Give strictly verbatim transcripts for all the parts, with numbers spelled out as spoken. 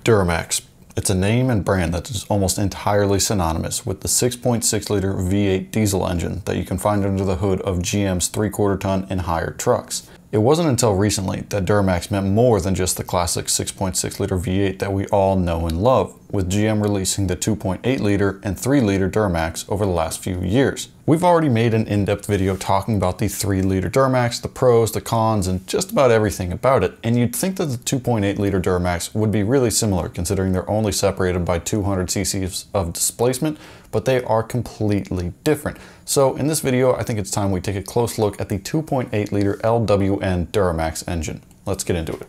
Duramax. It's a name and brand that is almost entirely synonymous with the six point six liter V eight diesel engine that you can find under the hood of G M's three quarter ton and higher trucks. It wasn't until recently that Duramax meant more than just the classic six point six liter V eight that we all know and love, with G M releasing the two point eight liter and three liter Duramax over the last few years. We've already made an in-depth video talking about the three liter Duramax, the pros, the cons, and just about everything about it, and you'd think that the two point eight liter Duramax would be really similar considering they're only separated by two hundred c c of displacement, but they are completely different. So in this video, I think it's time we take a close look at the two point eight liter L W N Duramax engine. Let's get into it.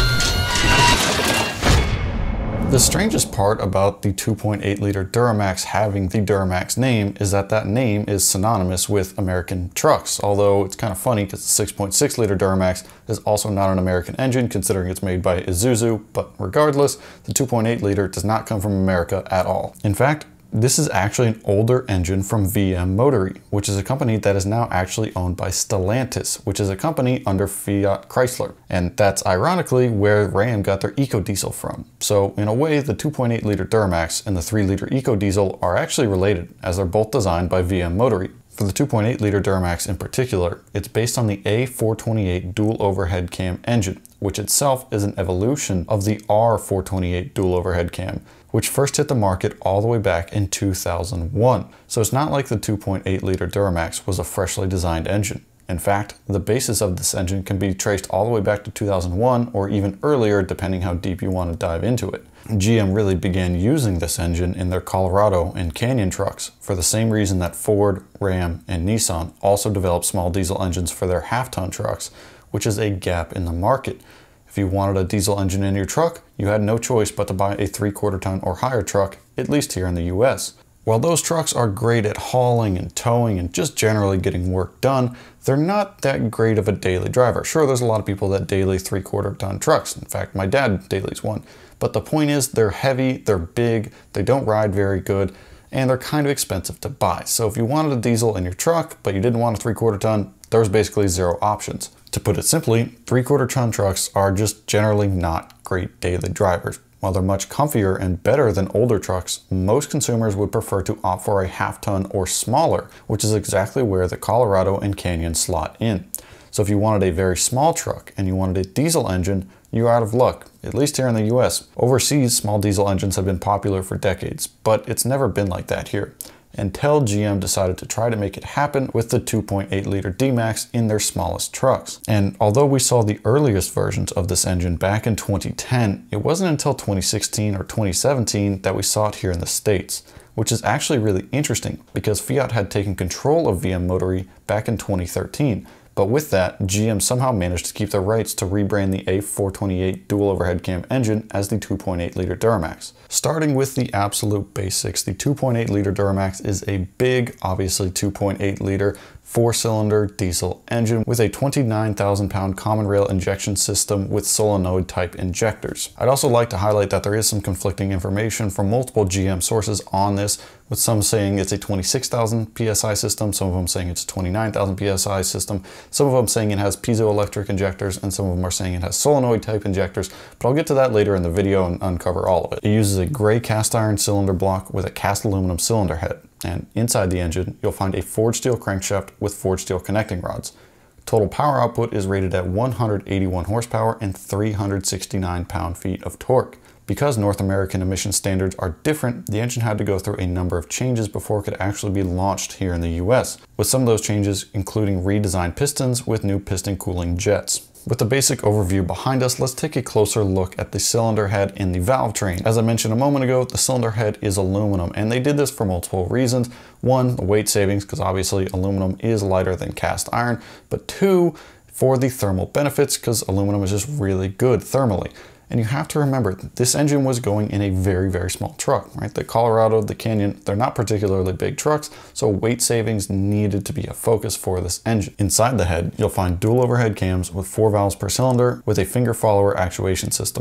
The strangest part about the two point eight liter Duramax having the Duramax name is that that name is synonymous with American trucks, although it's kind of funny because the six point six liter Duramax is also not an American engine considering it's made by Isuzu, but regardless, the two point eight liter does not come from America at all. In fact, this is actually an older engine from V M Motori, which is a company that is now actually owned by Stallantis, which is a company under Fiat Chrysler. And that's ironically where Ram got their EcoDiesel from. So in a way, the two point eight liter Duramax and the three liter EcoDiesel are actually related, as they're both designed by V M Motori. For the two point eight liter Duramax in particular, it's based on the A four twenty-eight dual overhead cam engine, which itself is an evolution of the R four twenty-eight dual overhead cam, which first hit the market all the way back in two thousand one. So it's not like the two point eight liter Duramax was a freshly designed engine. In fact, the basis of this engine can be traced all the way back to two thousand one or even earlier depending how deep you want to dive into it. G M really began using this engine in their Colorado and Canyon trucks for the same reason that Ford, Ram, and Nissan also developed small diesel engines for their half-ton trucks, which is a gap in the market. If you wanted a diesel engine in your truck, you had no choice but to buy a three quarter ton or higher truck, at least here in the U S. While those trucks are great at hauling and towing and just generally getting work done, they're not that great of a daily driver. Sure, there's a lot of people that daily three quarter ton trucks. In fact, my dad dailies one. But the point is, they're heavy, they're big, they don't ride very good, and they're kind of expensive to buy. So if you wanted a diesel in your truck, but you didn't want a three quarter ton, there's basically zero options. To put it simply, three quarter ton trucks are just generally not great daily drivers. While they're much comfier and better than older trucks, most consumers would prefer to opt for a half ton or smaller, which is exactly where the Colorado and Canyon slot in. So if you wanted a very small truck and you wanted a diesel engine, you're out of luck, at least here in the U S. Overseas, small diesel engines have been popular for decades, but it's never been like that here, until G M decided to try to make it happen with the two point eight liter D-Max in their smallest trucks. And although we saw the earliest versions of this engine back in twenty ten, it wasn't until twenty sixteen or twenty seventeen that we saw it here in the States, which is actually really interesting because Fiat had taken control of V M Motori back in twenty thirteen. But with that, G M somehow managed to keep the rights to rebrand the A four twenty-eight dual overhead cam engine as the two point eight liter Duramax. Starting with the absolute basics, the two point eight liter Duramax is a big, obviously two point eight liter four-cylinder diesel engine with a twenty-nine thousand pound common rail injection system with solenoid type injectors. I'd also like to highlight that there is some conflicting information from multiple G M sources on this, with some saying it's a twenty-six thousand P S I system, some of them saying it's a twenty-nine thousand P S I system, some of them saying it has piezoelectric injectors, and some of them are saying it has solenoid type injectors, but I'll get to that later in the video and uncover all of it. It uses a gray cast iron cylinder block with a cast aluminum cylinder head. And inside the engine, you'll find a forged steel crankshaft with forged steel connecting rods. Total power output is rated at one hundred eighty-one horsepower and three hundred sixty-nine pound-feet of torque. Because North American emission standards are different, the engine had to go through a number of changes before it could actually be launched here in the U S, with some of those changes including redesigned pistons with new piston cooling jets. With the basic overview behind us, let's take a closer look at the cylinder head and the valve train. As I mentioned a moment ago, the cylinder head is aluminum, and they did this for multiple reasons. One, the weight savings, because obviously aluminum is lighter than cast iron, but two, for the thermal benefits, because aluminum is just really good thermally. And you have to remember, this engine was going in a very, very small truck, right? The Colorado, the Canyon, they're not particularly big trucks, so weight savings needed to be a focus for this engine. Inside the head, you'll find dual overhead cams with four valves per cylinder with a finger follower actuation system.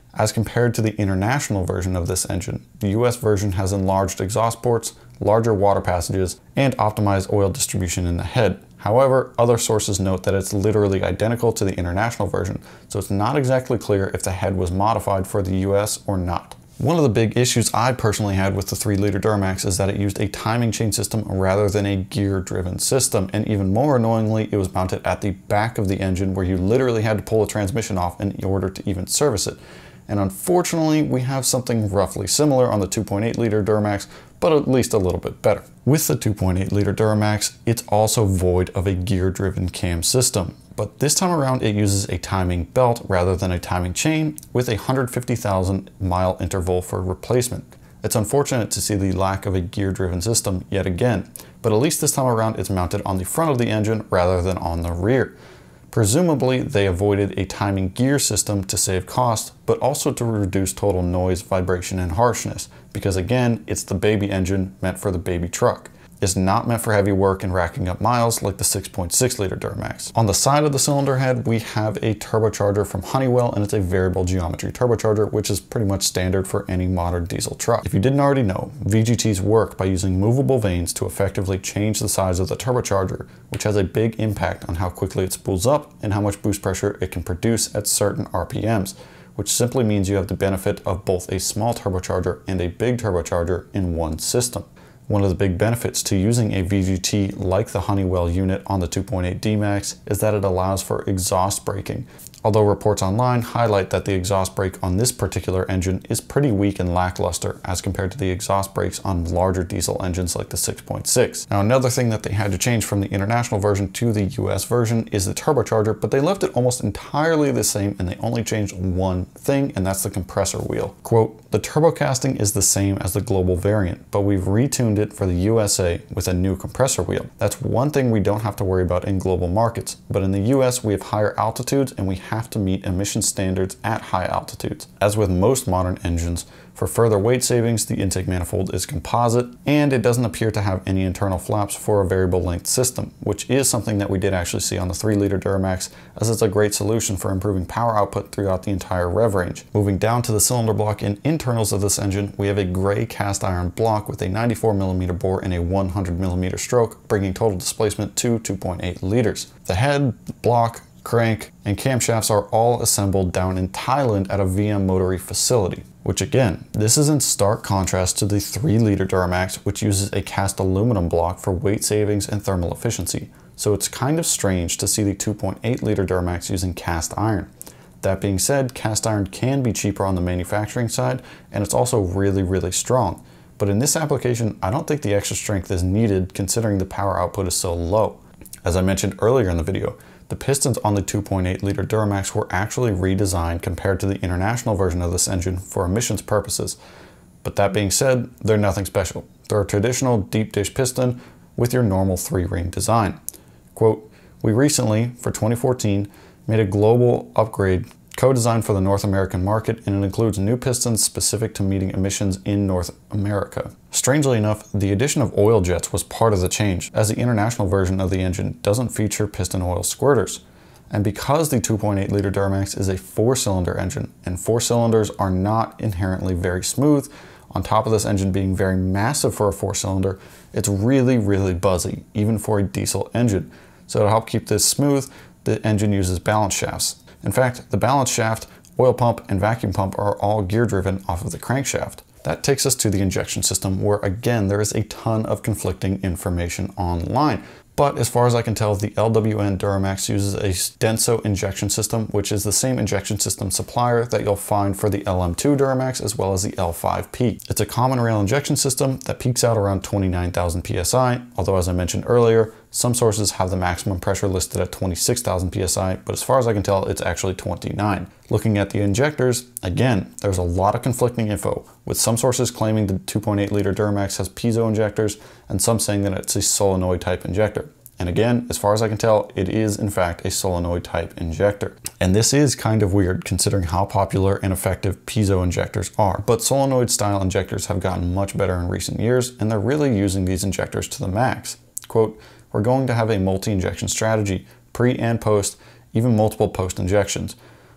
As compared to the international version of this engine, the U S version has enlarged exhaust ports, larger water passages, and optimized oil distribution in the head. However, other sources note that it's literally identical to the international version, so it's not exactly clear if the head was modified for the U S or not. One of the big issues I personally had with the three liter Duramax is that it used a timing chain system rather than a gear-driven system, and even more annoyingly, it was mounted at the back of the engine where you literally had to pull the transmission off in order to even service it. And unfortunately, we have something roughly similar on the two point eight liter Duramax, but at least a little bit better. With the two point eight liter Duramax, it's also void of a gear-driven cam system, but this time around it uses a timing belt rather than a timing chain with a one hundred fifty thousand mile interval for replacement. It's unfortunate to see the lack of a gear-driven system yet again, but at least this time around it's mounted on the front of the engine rather than on the rear. Presumably, they avoided a timing gear system to save cost, but also to reduce total noise, vibration, and harshness, because again, it's the baby engine meant for the baby truck. It's not meant for heavy work and racking up miles like the six point six liter Duramax. On the side of the cylinder head, we have a turbocharger from Honeywell, and it's a variable geometry turbocharger, which is pretty much standard for any modern diesel truck. If you didn't already know, V G Ts work by using movable vanes to effectively change the size of the turbocharger, which has a big impact on how quickly it spools up and how much boost pressure it can produce at certain R P Ms, which simply means you have the benefit of both a small turbocharger and a big turbocharger in one system. One of the big benefits to using a V G T like the Honeywell unit on the two point eight D MAX is that it allows for exhaust braking, although reports online highlight that the exhaust brake on this particular engine is pretty weak and lackluster as compared to the exhaust brakes on larger diesel engines like the six point six. Now, another thing that they had to change from the international version to the U S version is the turbocharger, but they left it almost entirely the same and they only changed one thing, and that's the compressor wheel. Quote, "The turbo casting is the same as the global variant, but we've retuned it for the U S A with a new compressor wheel. That's one thing we don't have to worry about in global markets, but in the U S we have higher altitudes and we have to meet emission standards at high altitudes. As with most modern engines, for further weight savings, the intake manifold is composite, and it doesn't appear to have any internal flaps for a variable length system, which is something that we did actually see on the three liter Duramax, as it's a great solution for improving power output throughout the entire rev range. Moving down to the cylinder block and internals of this engine, we have a gray cast iron block with a ninety-four millimeter bore and a one hundred millimeter stroke, bringing total displacement to two point eight liters. The head, block, crank, and camshafts are all assembled down in Thailand at a V M Motori facility, which again, this is in stark contrast to the three liter Duramax, which uses a cast aluminum block for weight savings and thermal efficiency. So it's kind of strange to see the two point eight liter Duramax using cast iron. That being said, cast iron can be cheaper on the manufacturing side, and it's also really, really strong. But in this application, I don't think the extra strength is needed considering the power output is so low. As I mentioned earlier in the video, the pistons on the two point eight liter Duramax were actually redesigned compared to the international version of this engine for emissions purposes. But that being said, they're nothing special. They're a traditional deep dish piston with your normal three ring design. Quote, "We recently, for twenty fourteen, made a global upgrade co-designed for the North American market, and it includes new pistons specific to meeting emissions in North America." Strangely enough, the addition of oil jets was part of the change, as the international version of the engine doesn't feature piston oil squirters. And because the two point eight liter Duramax is a four-cylinder engine, and four cylinders are not inherently very smooth, on top of this engine being very massive for a four-cylinder, it's really, really buzzy, even for a diesel engine. So to help keep this smooth, the engine uses balance shafts. In fact, the balance shaft, oil pump, and vacuum pump are all gear-driven off of the crankshaft. That takes us to the injection system, where again, there is a ton of conflicting information online. But as far as I can tell, the L W N Duramax uses a Denso injection system, which is the same injection system supplier that you'll find for the L M two Duramax as well as the L five P. It's a common rail injection system that peaks out around twenty-nine thousand P S I, although as I mentioned earlier, some sources have the maximum pressure listed at twenty-six thousand P S I, but as far as I can tell, it's actually twenty-nine. Looking at the injectors, again, there's a lot of conflicting info, with some sources claiming the two point eight liter Duramax has piezo injectors, and some saying that it's a solenoid type injector. And again, as far as I can tell, it is in fact a solenoid type injector. And this is kind of weird considering how popular and effective piezo injectors are. But solenoid style injectors have gotten much better in recent years, and they're really using these injectors to the max. Quote, "We're going to have a multi-injection strategy, pre and post, even multiple post injections.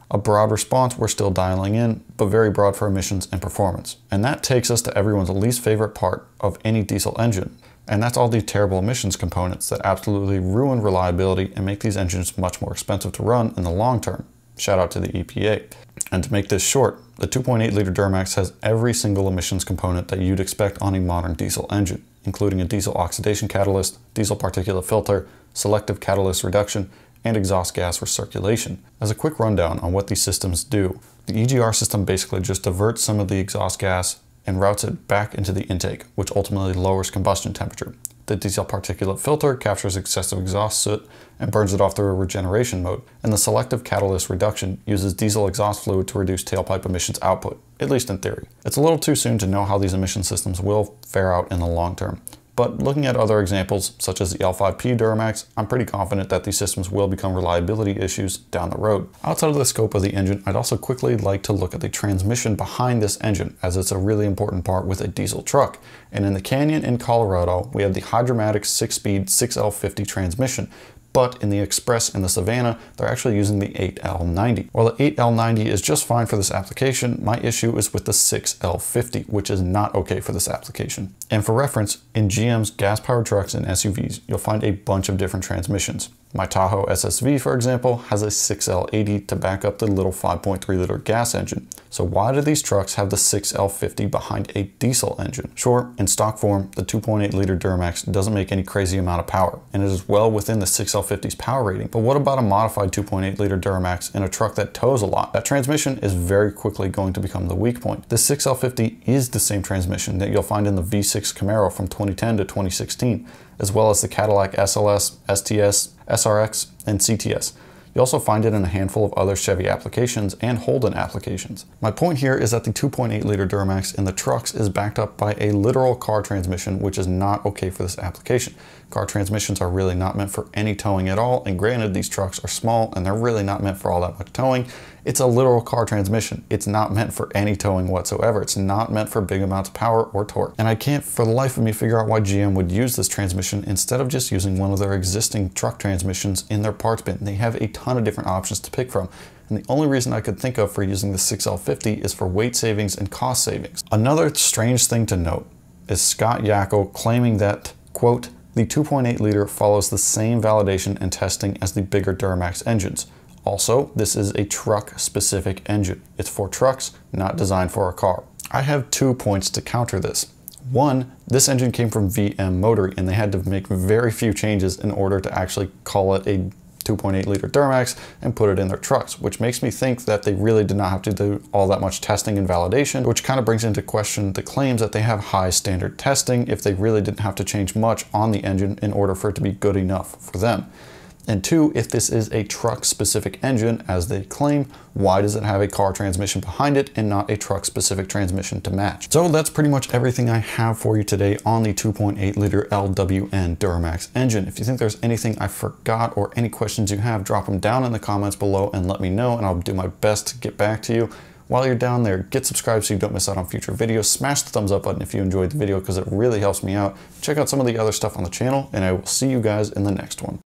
A broad response we're still dialing in, but very broad for emissions and performance. And that takes us to everyone's least favorite part of any diesel engine. And that's all the terrible emissions components that absolutely ruin reliability and make these engines much more expensive to run in the long term. Shout out to the E P A. And to make this short, the two point eight liter Duramax has every single emissions component that you'd expect on a modern diesel engine, including a diesel oxidation catalyst, diesel particulate filter, selective catalyst reduction, and exhaust gas recirculation. As a quick rundown on what these systems do, the E G R system basically just diverts some of the exhaust gas and routes it back into the intake, which ultimately lowers combustion temperature. The diesel particulate filter captures excessive exhaust soot and burns it off through a regeneration mode, and the selective catalyst reduction uses diesel exhaust fluid to reduce tailpipe emissions output, at least in theory. It's a little too soon to know how these emission systems will fare out in the long term, but looking at other examples, such as the L five P Duramax, I'm pretty confident that these systems will become reliability issues down the road. Outside of the scope of the engine, I'd also quickly like to look at the transmission behind this engine, as it's a really important part with a diesel truck. And in the Canyon in Colorado, we have the Hydromatic six-speed six L fifty transmission, but in the Express and the Savannah, they're actually using the eight L ninety. While the eight L ninety is just fine for this application, my issue is with the six L fifty, which is not okay for this application. And for reference, in G M's gas-powered trucks and S U Vs, you'll find a bunch of different transmissions. My Tahoe S S V, for example, has a six L eighty to back up the little five point three liter gas engine. So why do these trucks have the six L fifty behind a diesel engine? Sure, in stock form, the two point eight liter Duramax doesn't make any crazy amount of power, and it is well within the six L fifty's power rating. But what about a modified two point eight liter Duramax in a truck that tows a lot? That transmission is very quickly going to become the weak point. The six L fifty is the same transmission that you'll find in the V six Camaro from twenty ten to twenty sixteen, as well as the Cadillac S L S, S T S, S R X, and C T S. You also find it in a handful of other Chevy applications and Holden applications. My point here is that the two point eight liter Duramax in the trucks is backed up by a literal car transmission, which is not okay for this application. Car transmissions are really not meant for any towing at all, and granted, these trucks are small and they're really not meant for all that much towing. It's a literal car transmission. It's not meant for any towing whatsoever. It's not meant for big amounts of power or torque. And I can't for the life of me figure out why G M would use this transmission instead of just using one of their existing truck transmissions in their parts bin. They have a ton of different options to pick from. And the only reason I could think of for using the six L fifty is for weight savings and cost savings. Another strange thing to note is Scott Yackel claiming that, quote, the two point eight liter follows the same validation and testing as the bigger Duramax engines. Also, this is a truck-specific engine. It's for trucks, not designed for a car. I have two points to counter this. One, this engine came from V M Motori, and they had to make very few changes in order to actually call it a two point eight liter Duramax and put it in their trucks, which makes me think that they really did not have to do all that much testing and validation, which kind of brings into question the claims that they have high standard testing if they really didn't have to change much on the engine in order for it to be good enough for them. And two, if this is a truck-specific engine, as they claim, why does it have a car transmission behind it and not a truck-specific transmission to match? So that's pretty much everything I have for you today on the two point eight liter L W N Duramax engine. If you think there's anything I forgot or any questions you have, drop them down in the comments below and let me know, and I'll do my best to get back to you. While you're down there, get subscribed so you don't miss out on future videos. Smash the thumbs up button if you enjoyed the video because it really helps me out. Check out some of the other stuff on the channel, and I will see you guys in the next one.